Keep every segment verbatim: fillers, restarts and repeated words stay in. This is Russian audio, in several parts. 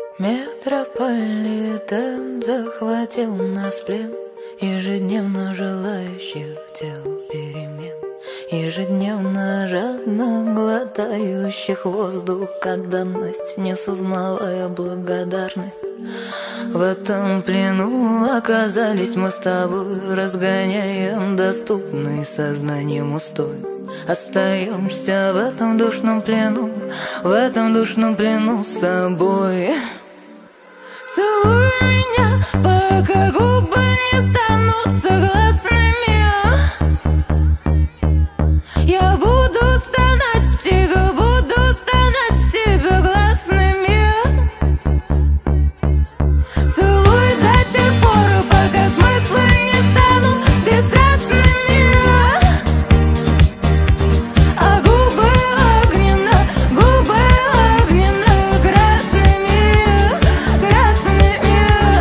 Метрополитен захватил нас в плен, ежедневно желающих тел перемен, ежедневно жадно глотающих воздух как данность, не сознавая благодарность. В этом плену оказались мы с тобой, разгоняем доступный сознанием устой. Остаемся в этом душном плену, в этом душном плену с собой. Целуй меня, пока губы не станут согласными. Я буду стонать в тебе, буду стонать в тебе гласными. Целуй до тех пор, пока смыслы не станут бесстрастными. А губы огненно, губы огненно красными, красными.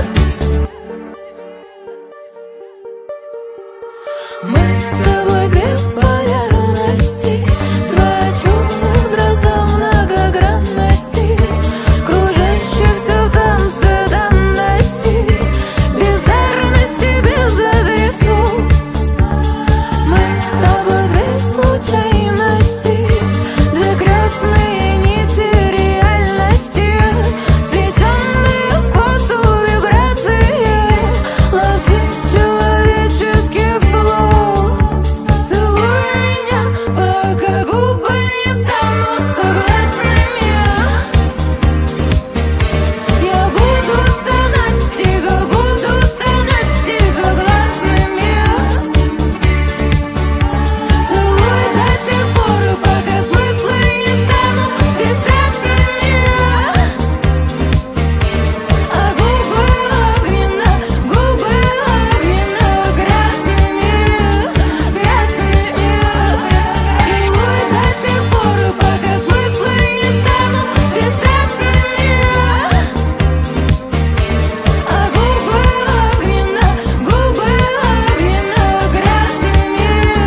Мы с тобой две полярности, два черных дрозда многогранности, кружащихся в танце данности, бездарности без адресу. Мы с тобой две случайности, две красные нити реальности, сплетенные в косу вибрации, ловцы человеческих слов. Целуй меня, пока губы не станут согласными. Я буду стонать в тебе, буду стонать в тебе гласными. Целуй до тех пор, пока смыслы не станут бесстрастными. А губы огненно, губы огненно красными, красными. Целуй до тех пор, пока смыслы не станут бесстрастными. А губы огненно, губы огненно красными,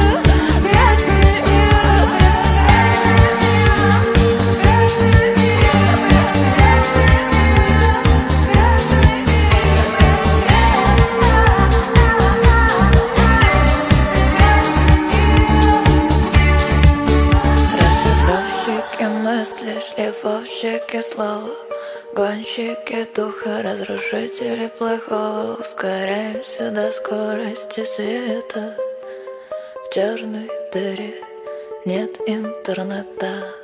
Расшифровщики мысли, шлифовщики слова, гонщики духа, разрушители плохого. Ускоряемся до скорости света. В черной дыре нет интернета.